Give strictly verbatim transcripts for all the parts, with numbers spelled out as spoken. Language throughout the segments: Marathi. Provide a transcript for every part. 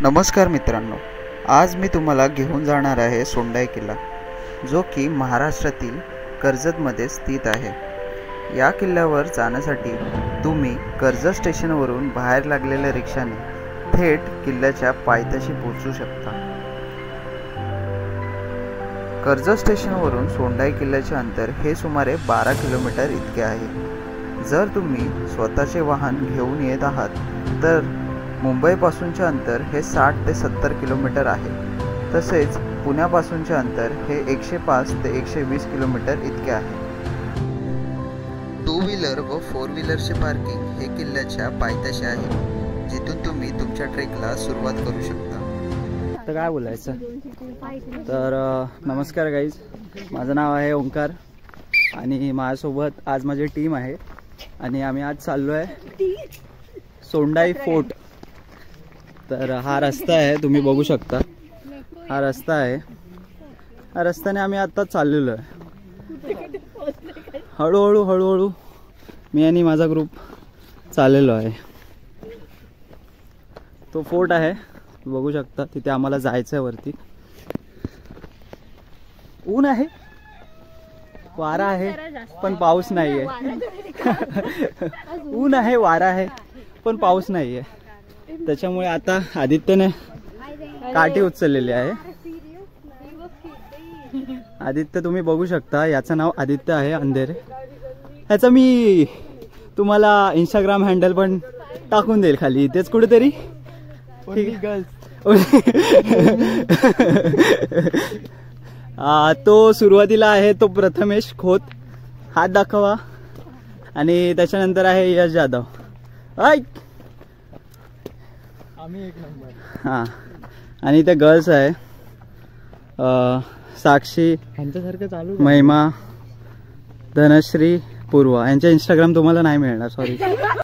नमस्कार मित्रांनो, आज मी तुम्हाला घेऊन जाणार आहे सोंडाई किल्ला, जो की महाराष्ट्रातील कर्जतमध्ये स्थित आहे। या किल्ल्यावर जाण्यासाठी तुम्ही कर्जत स्टेशनवरून बाहेर लागलेल्या रिक्षाने थेट किल्ल्याच्या पायथ्याशी पोहोचू शकता। कर्जत स्टेशनवरून सोंडाई किल्ल्याचे अंतर हे सुमारे बारा किलोमीटर इतके आहे। जर तुम्ही स्वतःचे वाहन घेऊन येत आहात तर मुंबईपासूनचे अंतर हे साठ ते सत्तर किलोमीटर आहे। तसेच पुण्यापासूनचे अंतर हे एकशे पाच ते एकशे वीस किलोमीटर इतके आहे। टू व्हीलर व फोर व्हीलरचे पार्किंग हे किल्ल्याच्या पायथ्याशी आहे, जिथून तुम्ही तुमच्या ट्रेकला सुरुवात करू शकता। तर काय बोलायचं तर नमस्कार गाईज, माझं नाव आहे ओंकार आणि माझ्यासोबत आज माझी टीम आहे आणि आम्ही आज चाललो आहे सोंडाई फोर्ट। तर हा रस्ता आहे, तुम्ही बघू शकता, हा रस्ता आहे। हा रस्त्याने आम्ही आता चाललेलो आहे, हळूहळू हळूहळू मी आणि माझा ग्रुप चाललेलो आहे। तो फोर्ट आहे, बघू शकता, तिथे आम्हाला जायचं आहे वरती। ऊन आहे, वारा आहे पण पाऊस नाही आहे। ऊन आहे, वारा आहे पण पाऊस नाही आहे, त्याच्यामुळे आता आदित्यने काठी उचललेली आहे। आदित्य तुम्ही बघू शकता, याचं नाव आदित्य आहे अंधेरे। ह्याचा मी तुम्हाला इंस्टाग्राम हँडल पण टाकून देईल खाली, इथेच कुठेतरी। तो सुरुवातीला आहे तो प्रथमेश खोत, हात दाखवा, आणि त्याच्यानंतर आहे यश जाधव। ऐक आम्ही एक नंबर। हां, आणि ते गर्ल्स आहे साक्षी, यांच्यासारखं चालू, महिमा, धनश्री, पूर्वा। यांच्या इंस्टाग्राम तुम्हाला नाही मिळणार, सॉरी।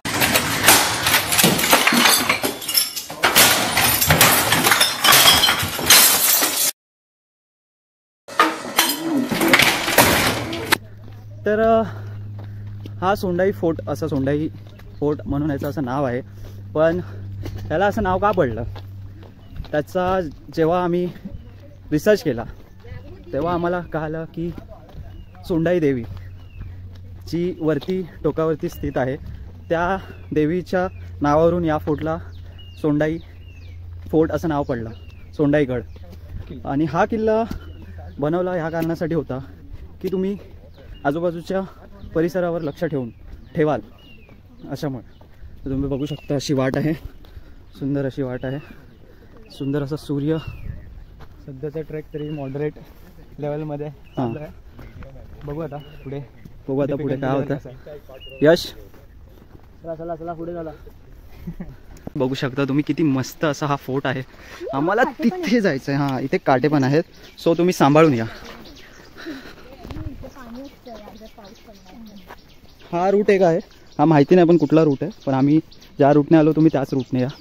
तर हा सोंडाई फोर्ट, असं सोंडाई फोर्ट म्हणून याचं असं नाव आहे। पण त्याला असं नाव का पडलं, त्याचा जेव्हा आम्ही रिसर्च केला तेव्हा आम्हाला कळालं की सोंडाई देवी जी वरती टोकावरती स्थित आहे, त्या देवीच्या नावावरून या फोर्टला सोंडाई फोर्ट असं नाव पडलं, सोंडाईगड। आणि हा किल्ला बनवला ह्या कारणासाठी होता की तुम्ही आजूबाजूच्या परिसरावर लक्ष ठेवून ठेवाल अशामुळे। तर तुम्ही बघू शकता, अशी वाट आहे, सुंदर अशी वाट आहे, सुंदर असा सूर्य। सध्याचा ट्रेक तरी मॉडरेट लेवलमध्ये चालू आहे, बघू आता पुढे, बघू आता पुढे काय होतं। यश चला चला चला पुढे झाला। बघू शकता तुम्ही किती मस्त असा हा फोर्ट आहे। आम्हाला तिथे जायचं आहे, हां इथे काटे पण आहेत, सो तुम्ही सांभाळून या। हा रूट एक आहे, हा माहिती नाही पण कुठला रूट आहे, पण आम्ही ज्या रूटने आलो तुम्ही त्याच रूटने या।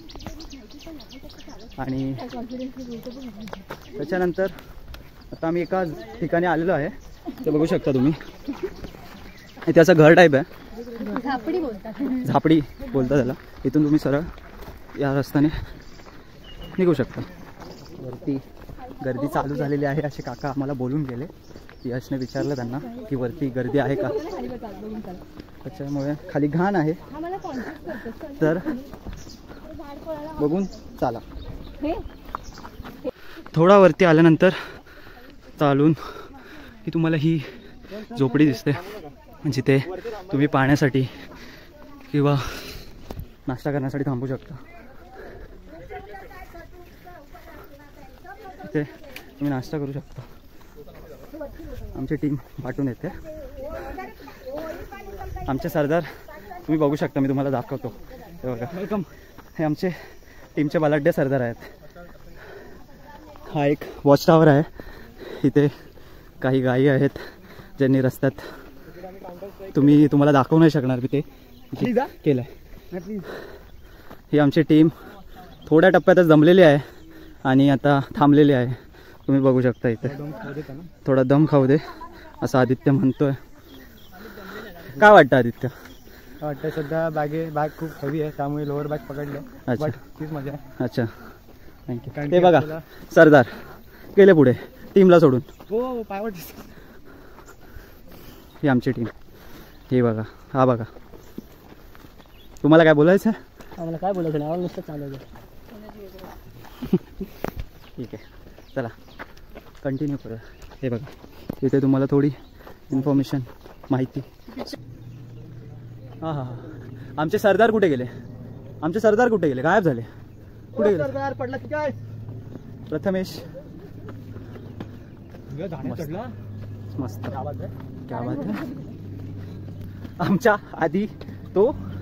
आणि त्याच्यानंतर आता आम्ही एका ठिकाणी आलेलो आहे, ते बघू शकता तुम्ही, इथे असं घर टाईप आहे, झापडी बोलतात, झापडी बोलतात त्याला। इथून तुम्ही सरळ या रस्त्याने निघू शकता। वरती गर्दी चालू झालेली आहे असे काका आम्हाला बोलून गेले। यशने विचारलं त्यांना की वरती गर्दी आहे का, त्याच्यामुळे खाली घाण आहे, तर बघून चाला। थोडा वरती आल्यानंतर चालून की तुम्हाला ही झोपडी दिसते, जिथे तुम्ही पाण्यासाठी किंवा नाश्ता करण्यासाठी थांबू शकता। इथे तुम्ही नाश्ता करू शकता। आमची टीम पाठवून येते, आमचे सरदार तुम्ही बघू शकता, मी तुम्हाला दाखवतो, हे बघा, वेलकम। हे आमचे टीमचे बलाढ्य सरदार आहेत। हा एक वॉच टावर आहे, इथे काही गायी आहेत ज्यांनी रस्त्यात, तुम्ही तुम्हाला दाखवू नाही शकणार मी ते केलं आहे। ही आमची टीम थोड्या टप्प्यातच जमलेली आहे आणि आता थांबलेली आहे, तुम्ही बघू शकता। इथे थोडा दम खाऊ दे असं आदित्य म्हणतोय। काय वाटतं आदित्य? वाटतं सध्या बॅगे बॅग खूप हेवी आहे, त्यामुळे लोअर बॅग पकडले। अच्छा, तीच मजा आहे। अच्छा, थँक्यू. ते बघा सरदार गेले पुढे टीमला सोडून. हो पायवट. ही आमची टीम. हे बघा, हा बघा. तुम्हाला काय बोलायचं आहे? आम्हाला काय बोलायचं नाही, आम्हाला नुसतं चालायचं. ठीक आहे, चला कंटिन्यू करूया. हे बघा इथे तुम्हाला थोडी इन्फॉर्मेशन माहिती. हां हां आमचे सरदार कुठे गेले? आमचे सरदार कुठे गेले? गायब झाले. कुठे गेले सरदार? पडला की काय? प्रथमेश चढला मस्त. क्या बात आहे, क्या बात आहे. आमच्या आधी तो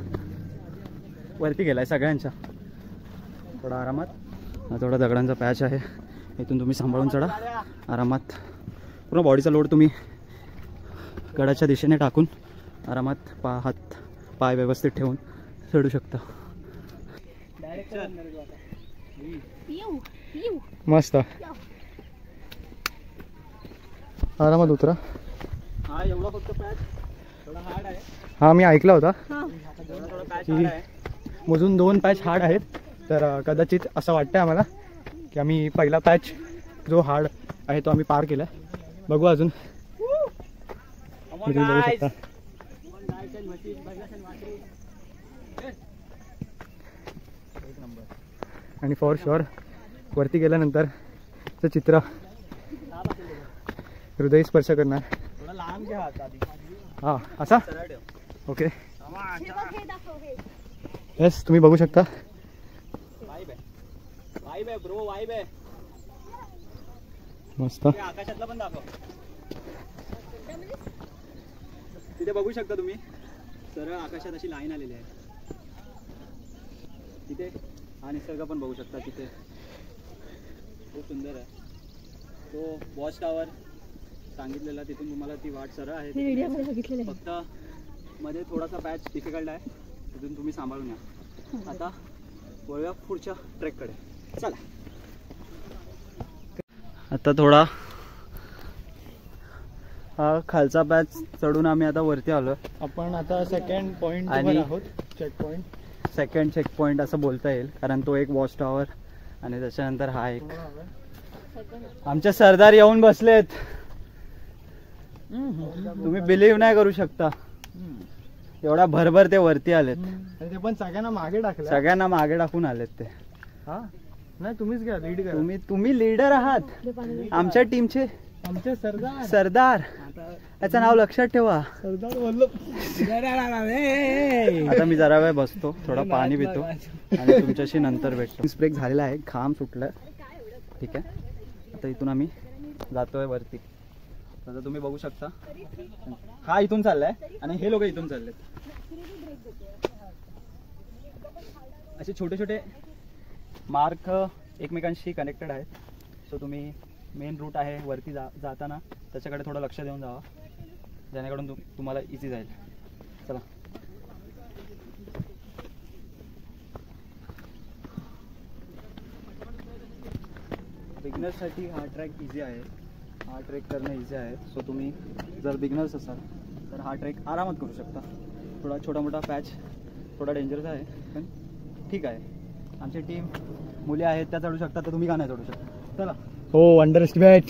वरती गेलाय सगळ्यांच्या. थोडा आरामात. हा थोडा दगडांचा पॅच आहे, इथून तुम्ही सांभाळून चढा आरामात. पूर्ण बॉडीचा लोड तुम्ही गडाच्या दिशेने टाकून आरामात पा हात पाय व्यवस्थित ठेवून चढू शकता. मस्त आरामात उतरा. हा एवढा फक्त पॅच थोडा हार्ड आहे. हा मी ऐकला होता थोडा पॅच हार्ड आहे. मोजून दोन पॅच हार्ड आहेत. तर कदाचित असं वाटतंय आम्हाला की आम्ही पहिला पॅच जो हार्ड आहे तो आम्ही पार केला. बघू अजून. तुम्ही बघू शकता. आणि फॉर शुअर वरती गेल्यानंतर ते चित्र हृदय स्पर्श करणार. हा असा ओके. येस तुम्ही बघू शकता. ब्रो वाइब आहे मस्त. आकाशातला पण दाखव. तिथे बघू शकता तुम्ही सरळ आकाशात अशी लाईन आलेली आहे. तिथे हा निसर्ग पण बघू शकता. तिथे खूप सुंदर आहे. तो वॉच टॉवर सांगितलेला तिथून तुम्हाला ती वाट सरळ आहे. फक्त मध्ये थोडासा पॅच डिफिकल्ट आहे, तिथून तुम्ही सांभाळून या. आता वळूया पुढच्या ट्रेककडे. चला. आता थोडा हा खालचा पॅच चढून आम्ही आता वरती आलो. आपण आता सेकंड पॉइंट आणि आहोत. Check point. Second check point असं बोलता येईल, कारण तो एक वॉच टॉवर आणि त्याच्यानंतर हा एक. आमचे सरदार येऊन बसलेत. तुम्ही बिलीव्ह नाही करू शकता एवढा भरभर ते वरती आलेत. ते पण सगळ्यांना मागे टाकले. सगळ्यांना मागे टाकून आलेत ते. हा नाही तुम्हीच घ्या लीड करा. तुम्ही तुम्ही लीडर आहात आमच्या टीमचे. आमचे सरदार. सरदार याचं नाव लक्षात ठेवा. सरदार वल्लभ. आता मी जरा वेळ बसतो, थोडा पाणी पितो आणि तुमच्याशी नंतर भेटतो. ब्रेक झालेला आहे, घाम सुटलाय. ठीक आहे, आता इथून आम्ही जातोय वरती. आता तुम्ही बघू शकता हा इथून चाललाय आणि हे लोक इथून चाललेत. असे छोटे छोटे मार्क एकमेकांशी कनेक्टेड आहेत. सो तुम्ही मेन रूट आहे वरती जा जाताना त्याच्याकडे थोडं लक्ष देऊन जावा, जेणेकरून तु तुम्हाला इझी जाईल. चला. बिगनर्ससाठी हा ट्रॅक इझी आहे. हा ट्रेक करणं इझी आहे. सो तुम्ही जर बिगनर्स असाल तर हा ट्रेक आरामात करू शकता. थोडा छोटा मोठा पॅच थोडा डेंजरस आहे, पण ठीक आहे. आमची टीम मुली आहेत त्या चढू शकतात, तर तुम्ही का नाही चढू शकता? चला. हो अंडर एस्टिमेट.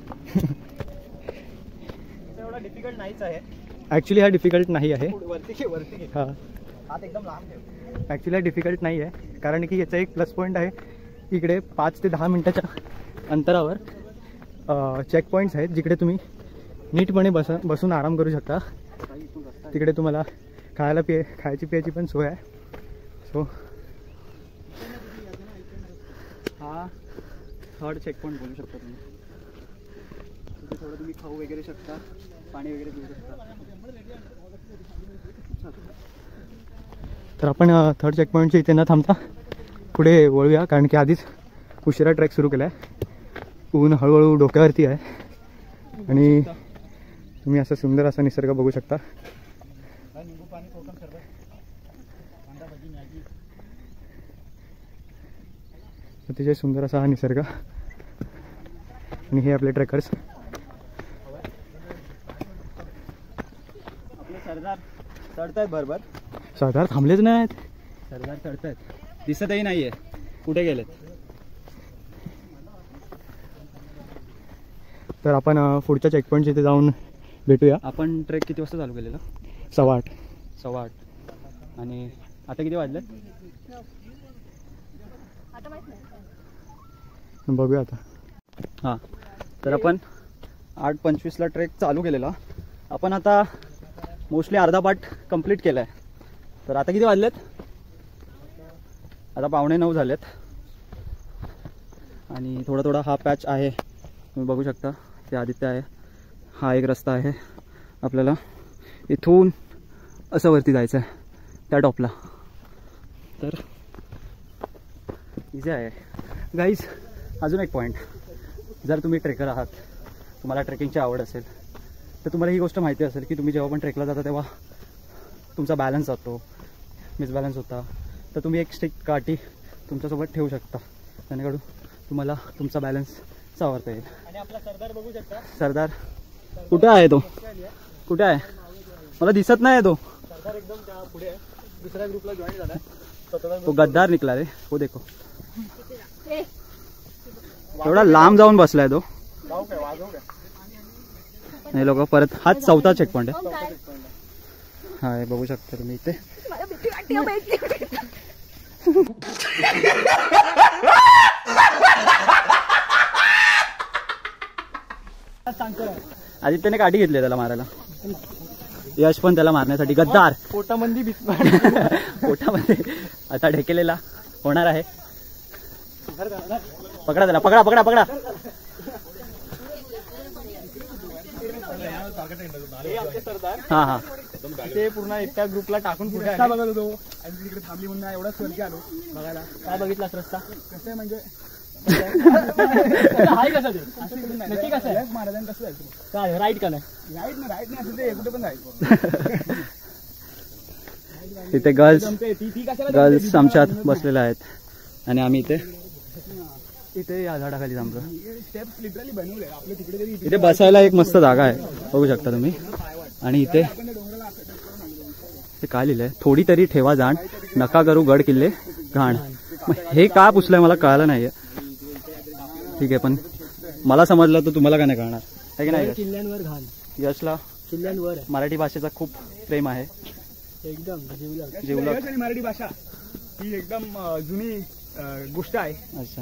एवढा डिफिकल्ट नाहीच आहे ॲक्च्युली. हा डिफिकल्ट नाही आहे. वरती घे वरती घे. हा हात एकदम लांब ठेव. ॲक्च्युली हा डिफिकल्ट नाही आहे, कारण की याचा एक प्लस पॉईंट आहे. इकडे पाच ते दहा मिनटाच्या अंतरावर चेक पॉईंट्स आहेत, जिकडे तुम्ही नीटपणे बस बसून आराम करू शकता. तिकडे तुम्हाला खायला पिय खायची पियाची पण सोय आहे. सो हा थर्ड चेक पॉईंट बोलू शकता तुम्ही. तिथे थोडं तुम्ही खाऊ वगैरे शकता, पाणी वगैरे पिऊ शकता. तर आपण थर्ड चेक पॉईंटच्या इथे न थांबता पुढे वळूया, कारण की आधीच उशिरा ट्रेक सुरू केला आहे. ऊन हळूहळू डोक्यावरती आहे आणि तुम्ही असा सुंदर असा निसर्ग बघू शकता. अतिशय सुंदर असा हा निसर्ग. आणि हे आपले ट्रेकर्स. आपले सरदार चढतायत बरोबर. सरदार थांबलेच नाहीत. सरदार चढतायत, दिसतही नाहीये कुठे गेलेत. तर आपण अ, पुढच्या चेकपॉईंट इथे जाऊन भेटूया. आपण ट्रेक किती वाजता चालू केलेला? सव्वा आठ. सव्वा आठ. आणि आता किती वाजले? बघूया आता. हां, तर आपण आठ पंचवीसला ट्रेक चालू केलेला. आपण आता मोस्टली अर्धा पार्ट कंप्लीट केला आहे. तर आता किती वाजलेत? आता पावणे नऊ झालेत. आणि थोडा थोडा हा पॅच आहे, तुम्ही बघू शकता. ते आदित्य आहे. हा एक रस्ता आहे. आपल्याला इथून असं वरती जायचं आहे त्या टॉपला. तर इझी आहे गाईज. अजून एक पॉईंट, जर तुम्ही ट्रेकर आहात, तुम्हाला ट्रेकिंगची आवड असेल, तर तुम्हाला ही गोष्ट माहिती असेल की तुम्ही जेव्हा पण ट्रेकला जाता तेव्हा तुमचा बॅलन्स जातो, मिसबॅलन्स होता. तर तुम्ही एक स्टिक काठी तुमच्यासोबत ठेवू शकता, जेणेकरून तुम्हाला तुमचा बॅलन्स सावरता येईल. आणि आपला सरदार बघू शकता. सरदार कुठे आहे? तो कुठे आहे? मला दिसत नाही तो. सरदार एकदम त्या पुढे आहे. दुसऱ्या ग्रुपला जॉईन झाला. तो गद्दार निकला रे. हो देखो, एवढा लांब जाऊन बसलाय तो. नाही लोक परत. हाच चौथा चेक पॉईंट आहे. हा, हे बघू शकता तुम्ही इथे. आदित्यने काठी घेतली त्याला मारायला. यश पण त्याला मारण्यासाठी. गद्दार. पोटामध्ये पोटामध्ये आता ढेकेलेला होणार आहे. पकडा त्याला, पकडा पकडा पकडा. हा हा, ते पूर्ण एकट्या ग्रुपला टाकून पुढे आहे. बघत होतो आणि तिकडे थांबली म्हणून एवढा वरती आलो बघायला. काय बघितलास रस्ता? कसं आहे म्हणजे हाय कसं ते नक्की कसं आहे? महाराजांनी कसं जायचं? काय राईट का नाही? राईट ना राईट नाही असं ते कुठे पण जायचं. तिथे गर्ल्स गर्ल्स आमच्यात बसलेल्या आहेत आणि आम्ही इथे इथे या झाडाखाली थांबलो. स्टेप्स लिटरली बनवले आपल्या तिकडे तरी. इथे बसायला एक मस्त जागा आहे, बघू शकता तुम्ही. आणि इथे ते काय लिहिलंय? थोडी तरी ठेवा जाण, नका करू गड किल्ले घाण. हे का पुसलंय मला कळालं नाहीये. ठीक आहे, पण मला समजलं तर तुम्हाला का नाही कळणार आहे की नाही? किल्ल्यांवर घाण. यशला किल्ल्यांवर मराठी भाषेचा खूप प्रेम आहे. एकदम जिवलग. जिवलग. आणि मराठी भाषा ही एकदम अ, जुनी अ, गोष्ट आहे. अच्छा,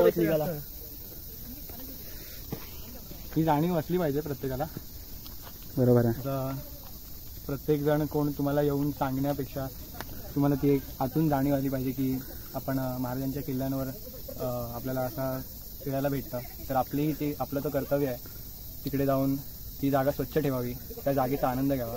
ही जाणीव असली पाहिजे प्रत्येकाला. बरोबर आहे. आता प्रत्येक जण कोण तुम्हाला येऊन सांगण्यापेक्षा तुम्हाला ती एक आतून जाणीव आली पाहिजे की आपण अ, महाराजांच्या किल्ल्यांवर अ, आपल्याला असा फिरायला भेटतं. तर आपलीही ते आपलं तर कर्तव्य आहे तिकडे जाऊन ती जागा स्वच्छ ठेवावी, त्या जागेचा आनंद घ्यावा.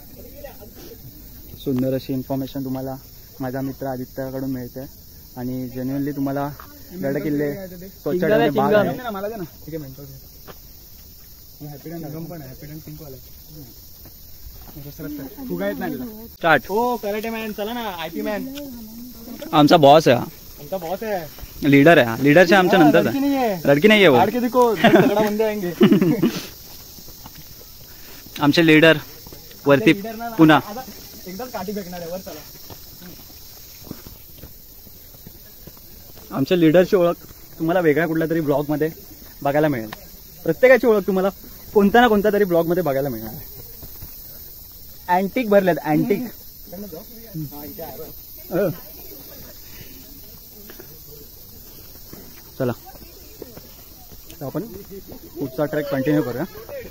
सुंदर अशी इन्फॉर्मेशन तुम्हाला माझ्या मित्र आदित्याकडून मिळते. आणि जेन्युअनली तुम्हाला गड किल्ले स्वच्छ ठेवणे भाग आहे. मला दे ना. ठीक आहे म्हणतो. हॅपीडन पण आहे. हॅपीडन पिंक वाला फुगा येत नाही. स्टार्ट. हो कराटे मॅन. चला ना. आयपी मॅन आमचा बॉस आहे. आमचा बॉस आहे. लीडर आहे. लीडरच्या आमच्या नंतर लड़की नहीं है. लड़की नाही आहे. लड़के देखो तगड़ा बंदे आएंगे. आमचे लीडर वरती पुन्हा. एकदम काठी फेकणार आहे वर. चला. आमच्या लीडरची ओळख तुम्हाला वेगळ्या कुठल्या तरी ब्लॉगमध्ये बघायला मिळेल. प्रत्येकाची ओळख तुम्हाला कोणत्या ना कोणत्या तरी ब्लॉगमध्ये बघायला मिळणार आहे. अँटिक भरलेत. अँटिक. चला आपण पुढचा ट्रॅक कंटिन्यू करूया.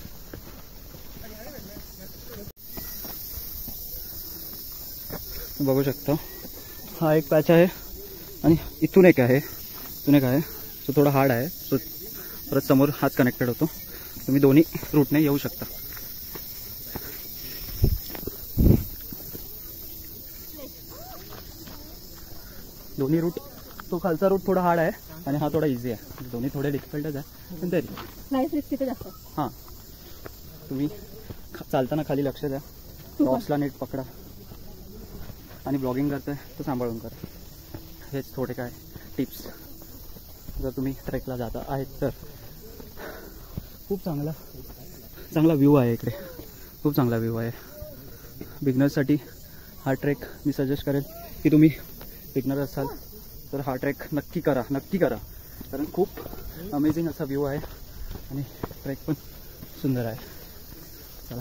बघू शकता हा एक पॅच आहे आणि इथून एक आहे, इथून एक आहे. तो थोडा हार्ड आहे. सो परत समोर हाच कनेक्टेड होतो. तुम्ही दोन्ही रूटने येऊ शकता. दोन्ही रूट. तो खालचा रूट थोडा हार्ड आहे आणि हा थोडा इझी आहे. दोन्ही थोडे डिफिकल्टच आहे पण तरी हां. तुम्ही चालताना खाली लक्ष द्या. क्रॉसला नीट पकडा आणि ब्लॉगिंग करताय तर सांभाळून करा. हेच थोडे काय टिप्स जर तुम्ही ट्रेकला जाता आहेत तर. खूप चांगला चांगला व्ह्यू आहे इकडे. खूप चांगला व्ह्यू आहे. बिगनर्ससाठी हा ट्रेक मी सजेस्ट करेल की तुम्ही बिगनर असाल तर हा ट्रेक नक्की करा. नक्की करा कारण खूप अमेझिंग असा व्ह्यू आहे. आणि ट्रेक पण सुंदर आहे. चला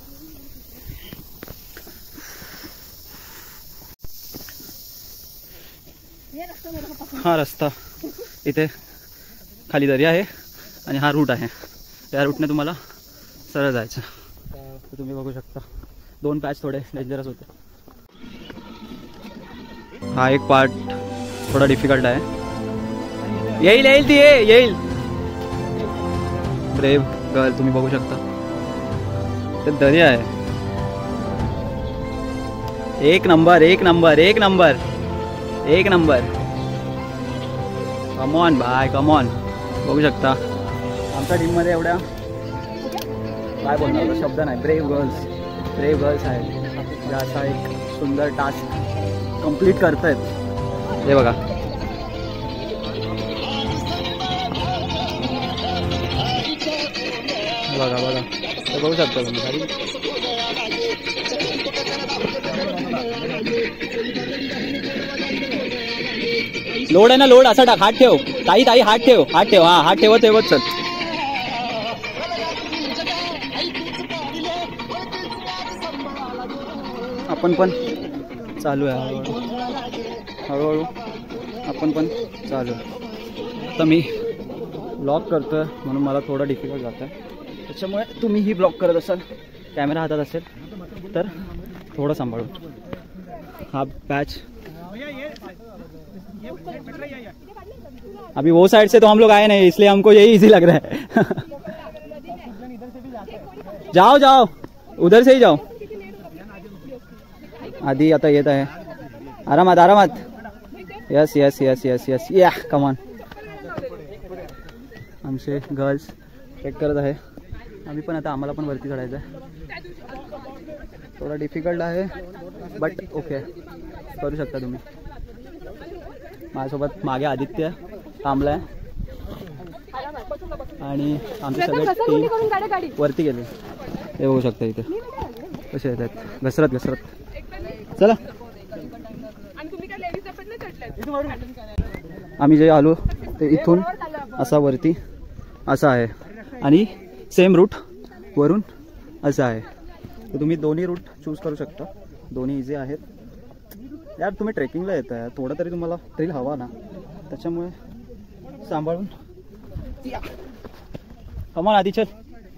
हा रस्ता इथे खाली दर्या आहे आणि हा रूट आहे. या रूटने तुम्हाला सरळ जायचं. तर तुम्ही बघू शकता दोन पॅच थोडे डेंजरस होते. हा एक पार्ट थोडा डिफिकल्ट आहे. येईल येईल ती येईल. ब्रेव गर्ल तुम्ही बघू शकता ते दर्या आहे. एक नंबर एक नंबर एक नंबर एक नंबर. Come on bye come on. बघू शकता आमच्या टीममध्ये एवढ्या काय बोलणार शब्द नाही. ब्रेव गर्ल्स ब्रेव गर्ल्स आहेत ज्या असा एक सुंदर टास्क कंप्लीट करतायत. हे बघा बघा बघा ते बघू शकता तुम्ही. गाडी लोड आहे ना लोड. असा टाक. हात ठेव ताई ताई हात ठेव हात ठेव. हा हात ठेवत ठेवत चल. आपण पण चालू आहे हळूहळू हळूहळू आपण पण चालू आहे. तर मी ब्लॉग करतोय म्हणून मला थोडं डिफिकल्ट जातं आहे. त्याच्यामुळे तुम्हीही ब्लॉग करत असाल कॅमेरा हातात असेल तर थोडं सांभाळून. हा पैच अभी वो साइड से तो हम लोग आए नहीं इसलिए हमको यही इजी लग रहा है. जाओ जाओ उधर से ही जाओ. आधी आता येत आहे. आरामात आरामात. Yes yes yes yes yes या कमॉन. आमचे गर्ल्स चेक करत आहे. आम्ही पण आता आम्हाला पण वरती चढायचं आहे. थोडा डिफिकल्ट आहे बट ओके करू शकता तुम्ही. माझ्यासोबत मागे आदित्य थांबलाय आणि आमचे सगळे टीम वरती गेले. हे बघू शकता इथे कसे येतात घसरत घसरत. चला आम्ही जे आलो ते इथून असा वरती असा आहे आणि सेम रूट वरून असा आहे. तर तुम्ही दोन्ही रूट चूज करू शकता. दोन्ही इझी आहेत. यार तुम्ही ट्रेकिंगला येत आहे थोडं तरी तुम्हाला थ्रिल हवा ना. त्याच्यामुळे सांभाळून कमॉन आधी चल.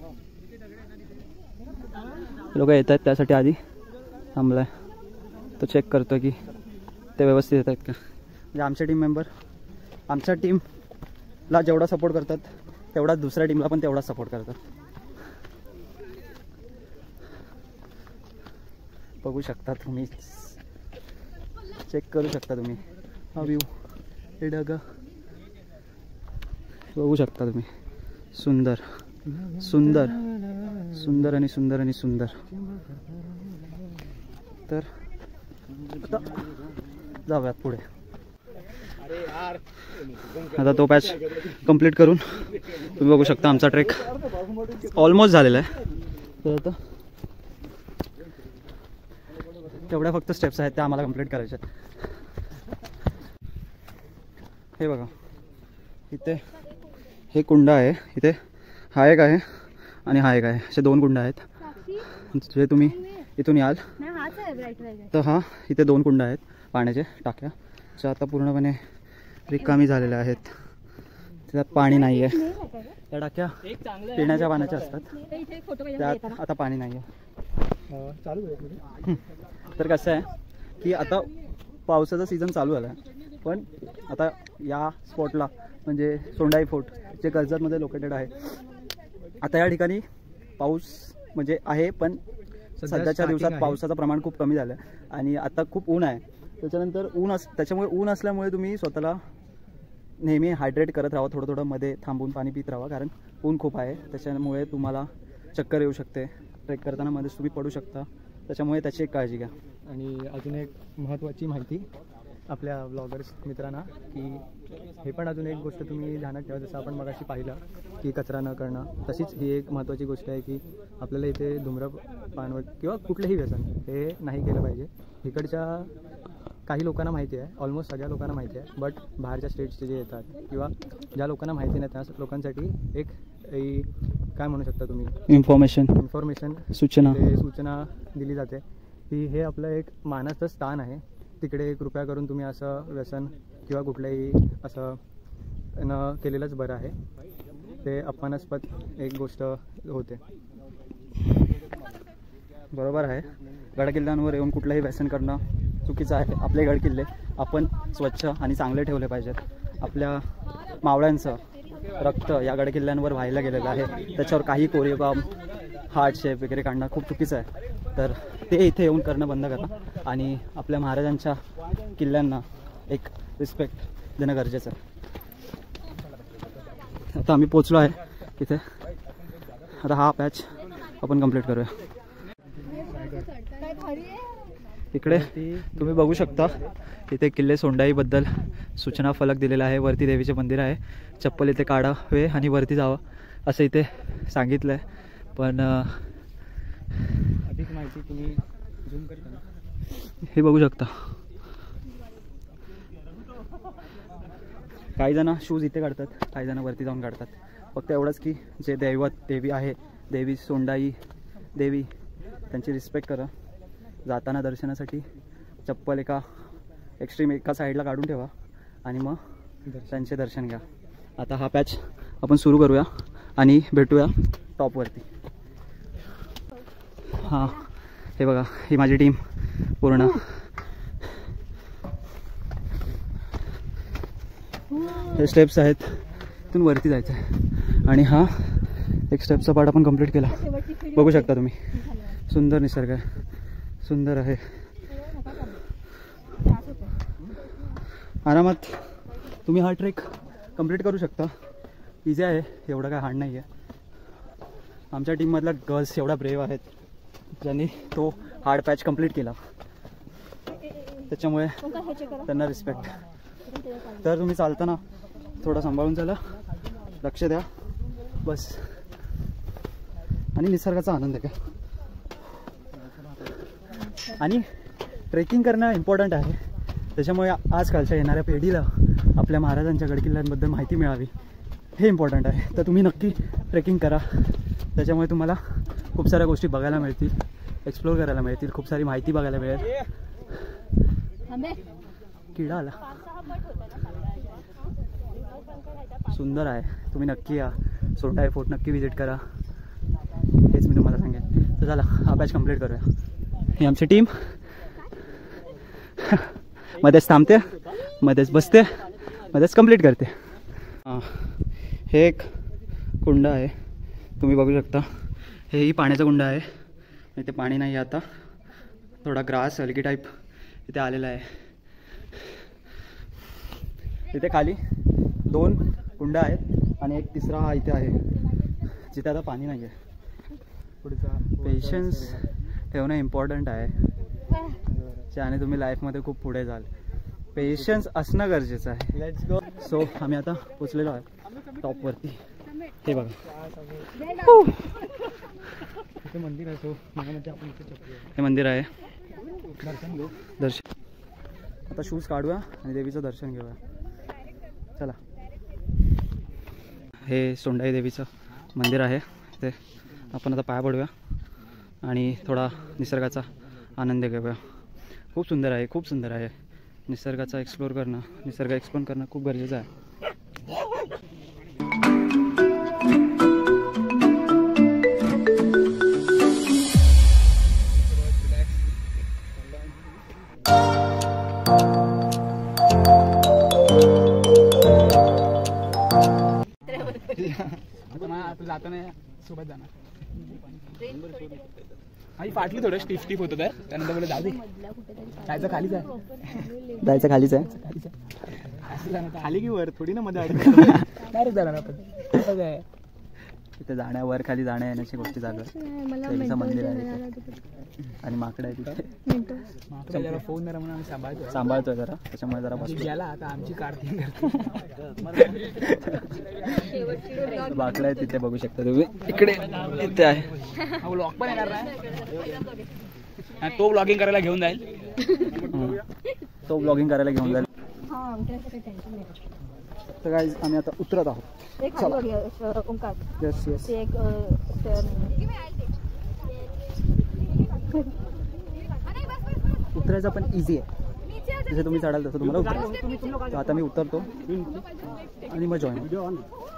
लोक येत आहेत त्यासाठी आधी थांबलाय. तो चेक करतो की ते व्यवस्थित येत आहेत का. म्हणजे आमचे टीम मेंबर आमच्या टीमला जेवढा सपोर्ट करतात तेवढाच दुसऱ्या टीमला पण तेवढाच सपोर्ट करतात. बघू शकता तुम्ही चेक करू शकता तुम्ही हा व्ह्यू. हे ढग बघू शकता तुम्ही. सुंदर सुंदर सुंदर आणि सुंदर आणि सुंदर. तर आता जाऊयात पुढे. आता तो पॅच कंप्लीट करून तुम्ही बघू शकता आमचा ट्रेक ऑलमोस्ट झालेला आहे. तर आता तेवढ्या फक्त स्टेप्स आहेत त्या आम्हाला कंप्लीट करायच्या. हे बघा इथे हे कुंड आहे. इथे हा एक आहे आणि हा एक आहे. असे दोन कुंड आहेत. जे तुम्ही इथून याल तर हा इथे दोन कुंड आहेत पाण्याचे टाक्या ज्या आता पूर्णपणे रिकामी झालेल्या आहेत. त्यात पाणी नाही आहे. त्या टाक्या पिण्याच्या पाण्याच्या असतात. त्यात आता पाणी नाही आहे. चालू आहे. तर कसं आहे की आता पावसाचा सीझन चालू झाला आहे पण आता या स्पॉटला म्हणजे सोंडाई फोर्ट जे कर्जतमध्ये लोकेटेड आहे. आता या ठिकाणी पाऊस म्हणजे आहे पण सध्याच्या दिवसात पावसाचं प्रमाण खूप कमी झालं आहे आणि आता खूप ऊन आहे. त्याच्यानंतर ऊन अस त्याच्यामुळे ऊन असल्यामुळे तुम्ही स्वतःला नेहमी हायड्रेट करत राहा. थोडं थोडं मध्ये थांबून पाणी पित राहा कारण ऊन खूप आहे. त्याच्यामुळे तुम्हाला चक्कर येऊ शकते. ट्रेक करताना मध्येच तुम्ही पडू शकता. त्याच्यामुळे त्याची एक काळजी घ्या. आणि अजून एक महत्त्वाची माहिती आपल्या ब्लॉगर्स मित्रांना की हे पण अजून एक गोष्ट तुम्ही ध्यानात ठेवा. जसं आपण मगाशी पाहिलं की कचरा न करणं तशीच ही एक महत्त्वाची गोष्ट आहे की आपल्याला इथे धूम्रपान किंवा कुठलंही व्यसन हे नाही केलं पाहिजे. इकडच्या काही लोकांना माहिती आहे ऑलमोस्ट सगळ्या लोकांना माहिती आहे बट बाहेरच्या स्टेट्सचे जे येतात किंवा ज्या लोकांना माहिती नाही त्या लोकांसाठी एक ही काय म्हणू शकता तुम्ही इन्फॉर्मेशन, इन्फॉर्मेशन, सूचना ते सूचना दिली जाते की हे आपलं एक मानाचं स्थान आहे, तिकडे कृपया करून तुम्ही असं व्यसन किंवा कुठलंही असं न केलेलंच बरं आहे. ते अपमानास्पद एक गोष्ट होते. बरोबर आहे. गडकिल्ल्यांवर येऊन कुठलंही व्यसन करणं चुकीचं आहे. आपले गडकिल्ले आपण स्वच्छ आणि चांगले ठेवले पाहिजेत. आपल्या मावळ्यांचं रक्त या गडकिल्ल्यांवर व्हायला गेलेलं आहे. त्याच्यावर काही कोरिओग्राम, हार्ट शेप वगैरे काढणं खूप चुकीचं आहे. तर ते इथे येऊन करणं बंद करा आणि आपल्या महाराजांच्या किल्ल्यांना एक रिस्पेक्ट देणं गरजेचं आहे. आता आम्ही पोचलो आहे इथे. आता हा पॅच आपण कंप्लीट करूया. इकडे तुम्ही बघू शकता इथे किल्ले सोंडाईबद्दल सूचना फलक दिलेला आहे. वरती देवीचे मंदिर आहे. चप्पल इथे काढावे आणि वरती जावं असं इथे सांगितलं आहे. पण अधिक माहिती तुम्ही झूम करता ना, हे बघू शकता. काही जण शूज इथे काढतात, काही जण वरती जाऊन काढतात. फक्त एवढंच की जे दैवत देवी आहे, देवी सोंडाई देवी, त्यांची रिस्पेक्ट करा. जाताना दर्शनासाठी चप्पल एका एक्स्ट्रीम एका साईडला काढून ठेवा आणि मग त्यांचे दर्शन घ्या. आता हा पॅच आपण सुरू करूया आणि भेटूया टॉपवरती. हां, हे बघा, ही माझी टीम पूर्ण. हे स्टेप्स आहेत, इथून वरती जायचं आहे. आणि हा एक स्टेपचा पार्ट आपण कंप्लीट केला. बघू शकता तुम्ही, सुंदर निसर्ग आहे, सुंदर आहे. आरामात तुम्ही हा ट्रेक कंप्लीट करू शकता. इझी आहे, एवढं काय हार्ड नाही आहे. आमच्या टीममधल्या गर्ल्स एवढा ब्रेव आहेत ज्यांनी तो हार्ड पॅच कंप्लीट केला, त्याच्यामुळे त्यांना रिस्पेक्ट. तर तुम्ही चालताना थोडं सांभाळून चाला, लक्ष द्या बस, आणि निसर्गाचा आनंद घ्या. आणि ट्रेकिंग करणं इम्पॉर्टंट आहे. त्याच्यामुळे आजकालच्या येणाऱ्या पिढीला आपल्या महाराजांच्या गडकिल्ल्यांबद्दल माहिती मिळावी, हे इम्पॉर्टंट आहे. तर तुम्ही नक्की ट्रेकिंग करा. त्याच्यामुळे तुम्हाला खूप साऱ्या गोष्टी बघायला मिळतील, एक्सप्लोर करायला मिळतील, खूप सारी माहिती बघायला मिळेल. किडा आला. सुंदर आहे, तुम्ही नक्की या. सोंडाई फोर्ट नक्की विजिट करा, हेच मी तुम्हाला सांगेन. तर चला हा पॅच कंप्लीट करूया. ही आमची टीम मध्येच थांबते, मध्येच बसते, मध्येच कंप्लीट करते. हां, हे एक कुंड आहे, तुम्ही बघू शकता. हेही पाण्याचा कुंड आहे. इथे पाणी नाही आहे आता, थोडा ग्रास हलकी टाईप इथे आलेला आहे. इथे खाली दोन कुंड आहेत आणि एक तिसरा हा इथे आहे जिथे आता पाणी नाही आहे. पुढचा पेशन्स ठेवणं इम्पॉर्टंट आहे, ज्याने तुम्ही लाईफमध्ये खूप पुढे जाल. पेशन्स असणं गरजेचं आहे. Let's go. सो आम्ही आता पोचलेलो आहे टॉपवरती. हे बघा, इथे मंदिर आहे. सो माझ्यामध्ये आपण इथे हे मंदिर आहे. दर्शन घेऊ. दर्शन आता शूज काढूया आणि देवीचं दर्शन घेऊया. चला. हे सोंडाई देवीचं मंदिर आहे. ते आपण आता पाया पडूया आणि थोडा निसर्गाचा आनंद घेऊया. खूप सुंदर आहे, खूप सुंदर आहे. निसर्गाचा एक्सप्लोर करणं, निसर्ग एक्सप्लोर करणं खूप गरजेचं आहे. जाताना सोबत जाणार. आई फाटली, थोडं स्टिफ स्टिफ होतं तर त्यानंतर बोला जाऊ दे, जायचं खालीच आहे, जायचं खालीच आहे. खाली की वर थोडी ना मध्ये डायरेक्ट जाणार आपण. तिथे जाण्यावर खाली जाण्या येण्याची गोष्टी चालू आहे. देवीचं मंदिर आहे तिथे आणि माकडं आहे तिथे. जरा फोन जरा म्हणून आम्ही सांभाळतो सांभाळतोय जरा, त्याच्यामुळे जरा बस गेला. आता आमची कार्टिंग बाकडं आहे तिथे बघू शकता तुम्ही. इकडे इथे आहे. ब्लॉग पण येणार नाही, तो ब्लॉगिंग करायला घेऊन जाईल. तो ब्लॉगिंग करायला घेऊन जाईल. तर गाईज आम्ही आता उतरत आहोत. एक खाली बघूया, अ, ओंकार येस येस. ते एक अ, stair नाही. उतरायचं पण इझी आहे. जसं तुम्ही चढाल तसं तुम्हाला उतरायचं. तर आता मी उतरतो आणि मग जॉईन.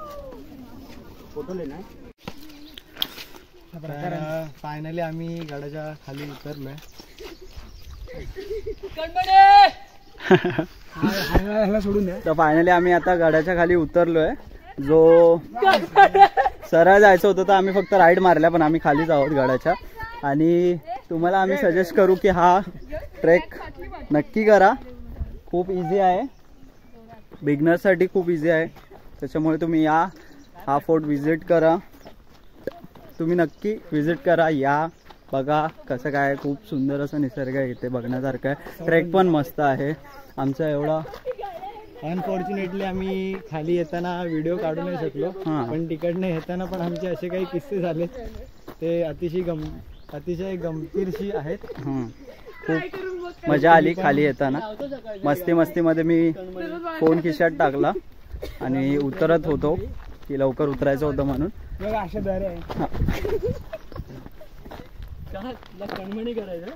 फायनली आम्ही गडाच्या खाली उतरलोय. सोडून द्या. तर फायनली आम्ही आता गडाच्या खाली उतरलोय. जो सरळ जायचं होतं तर आम्ही फक्त राईड मारल्या, पण आम्ही खालीच आहोत गडाच्या. आणि तुम्हाला आम्ही सजेस्ट करू की हा ट्रेक नक्की करा. खूप इझी आहे, बिगनरसाठी खूप इझी आहे. त्याच्यामुळे तुम्ही या, हा फोर्ट विजिट करा. तुम्ही नक्की विजिट करा, या बघा कसं काय. खूप सुंदर असं निसर्ग आहे इथे, बघण्यासारखं आहे. ट्रेक पण मस्त आहे. आमचा एवढा अनफॉर्च्युनेटली आम्ही खाली येताना व्हिडिओ काढू नाही शकलो, हां. पण तिकडनं येताना पण आमचे असे काही किस्से झाले ते अतिशय गम अतिशय गमतीरशी आहेत. हं. खूप मजा आली खाली येताना. मस्ती मस्तीमध्ये मी फोन खिशात टाकला आणि उतरत होतो की लवकर उतरायचं होतं म्हणून. अशा दरे आहे. कणमणी करायचं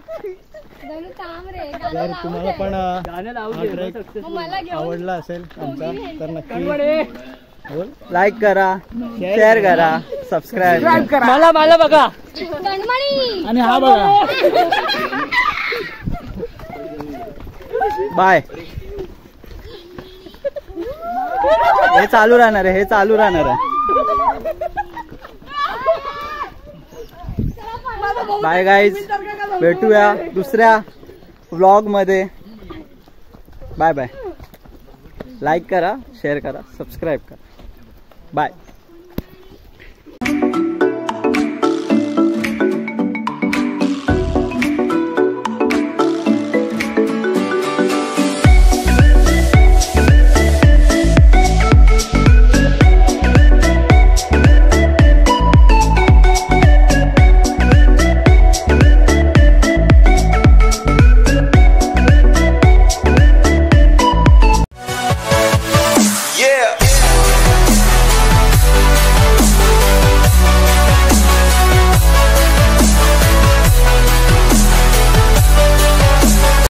जर तुम्हाला पण हा ट्रेक आवडला असेल आमचा तर नक्की लाईक करा, शेअर करा, सबस्क्राईब करा. मला मला बघा कणमणी आणि हा बघा. बाय. हे चालू राहणार आहे, हे चालू राहणार आहे. बाय गाईज, भेटूया दुसऱ्या व्लॉग मध्ये. Bye bye. लाईक करा, शेअर करा, सबस्क्राईब करा. बाय.